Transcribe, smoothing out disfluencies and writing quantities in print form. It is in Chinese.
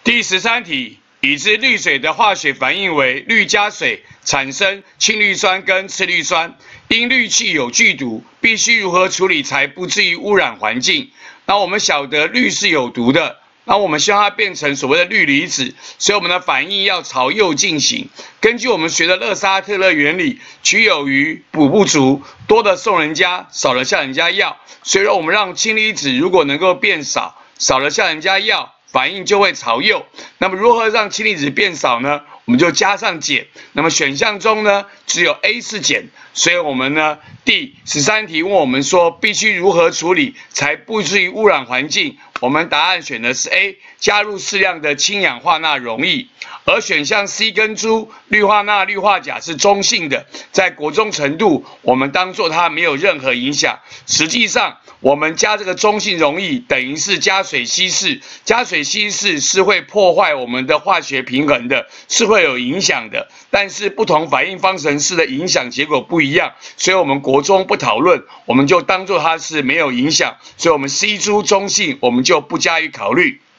第13题，已知氯水的化学反应为氯加水产生氢氯酸跟次氯酸，因氯气有剧毒，必须如何处理才不至于污染环境？那我们晓得氯是有毒的，那我们希望它变成所谓的氯离子，所以我们的反应要朝右进行。根据我们学的勒沙特勒原理，取有余补不足，多的送人家，少的向人家要。所以说我们让氢离子如果能够变少，少的向人家要，反应就会朝右。那么如何让氢离子变少呢？我们就加上减。那么选项中呢，只有 A 是减，所以我们呢第13题问我们说，必须如何处理才不至于污染环境？我们答案选的是 A， 加入适量的氢氧化钠溶液。而选项 C 跟 D， 氯化钠、氯化钾是中性的，在国中程度，我们当作它没有任何影响。实际上，我们加这个中性溶液等于是加水稀释，加水稀释是会破坏我们的化学平衡的，是会有影响的。但是不同反应方程式的影响结果不一样，所以我们国中不讨论，我们就当作它是没有影响。所以我们 C 中性，我们就不加以考虑。